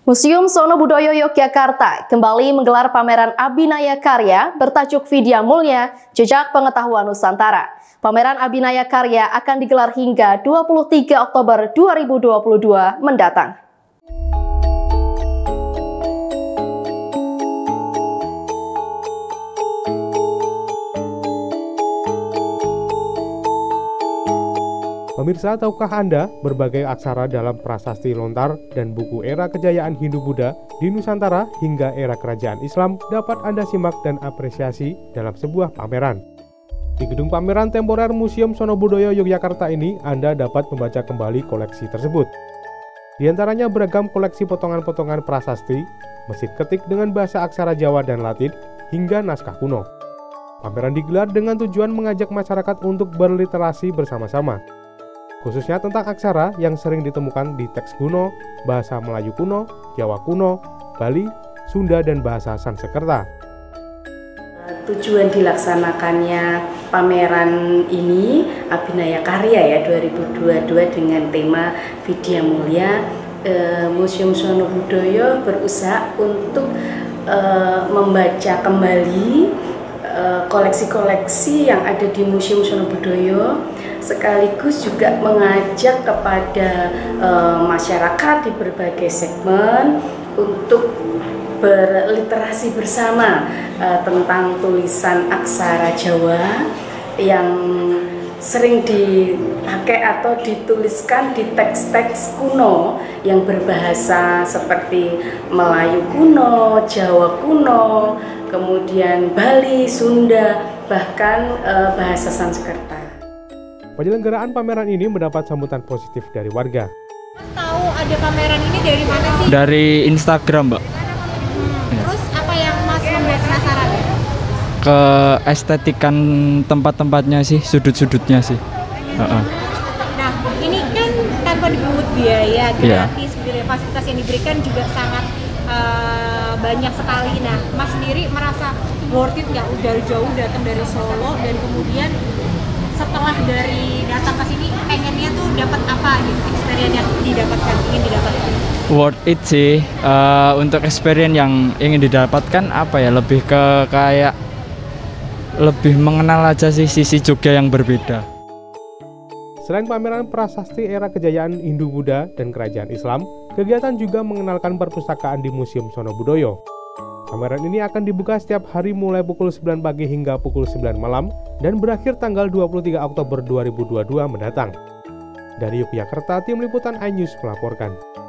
Museum Sono Budoyo Yogyakarta kembali menggelar pameran Abhinaya Karya bertajuk Vidya Mulya, Jejak Pengetahuan Nusantara. Pameran Abhinaya Karya akan digelar hingga 23 Oktober 2022 mendatang. Pemirsa, tahukah Anda berbagai aksara dalam prasasti lontar dan buku era kejayaan Hindu-Buddha di Nusantara hingga era kerajaan Islam dapat Anda simak dan apresiasi dalam sebuah pameran. Di gedung pameran temporer Museum Sono Budoyo Yogyakarta ini, Anda dapat membaca kembali koleksi tersebut. Di antaranya beragam koleksi potongan-potongan prasasti, mesin ketik dengan bahasa aksara Jawa dan Latin, hingga naskah kuno. Pameran digelar dengan tujuan mengajak masyarakat untuk berliterasi bersama-sama, khususnya tentang aksara yang sering ditemukan di teks kuno, bahasa Melayu kuno, Jawa kuno, Bali, Sunda, dan bahasa Sanskerta. Tujuan dilaksanakannya pameran ini Abhinaya Karya ya 2022 dengan tema Vidya Mulya, Museum Sono Budoyo berusaha untuk membaca kembali koleksi-koleksi yang ada di Museum Sono Budoyo, sekaligus juga mengajak kepada masyarakat di berbagai segmen untuk berliterasi bersama tentang tulisan aksara Jawa yang sering dipakai atau dituliskan di teks-teks kuno yang berbahasa seperti Melayu kuno, Jawa kuno, kemudian Bali, Sunda, bahkan bahasa Sanskerta. Penyelenggaraan pameran ini mendapat sambutan positif dari warga. Mas tahu ada pameran ini dari mana sih? Dari Instagram, Mbak. Terus apa yang Mas membuat penasaran? Keestetikan tempat-tempatnya sih, sudut-sudutnya sih. Nah, ini kan tanpa dipungut biaya, gratis, fasilitas yang diberikan juga sangat banyak sekali. Nah, Mas sendiri merasa worth it nggak udah jauh datang dari Solo dan kemudian setelah dari datang ke sini pengennya tuh dapat apa gitu, experience yang ingin didapatkan? Worth it sih, untuk experience yang ingin didapatkan apa ya, lebih ke kayak lebih mengenal aja sih sisi Jogja yang berbeda. Selain pameran prasasti era kejayaan Hindu-Buddha dan kerajaan Islam, kegiatan juga mengenalkan perpustakaan di Museum Sono Budoyo. Pameran ini akan dibuka setiap hari mulai pukul 9 pagi hingga pukul 9 malam dan berakhir tanggal 23 Oktober 2022 mendatang. Dari Yogyakarta, Tim Liputan iNews melaporkan.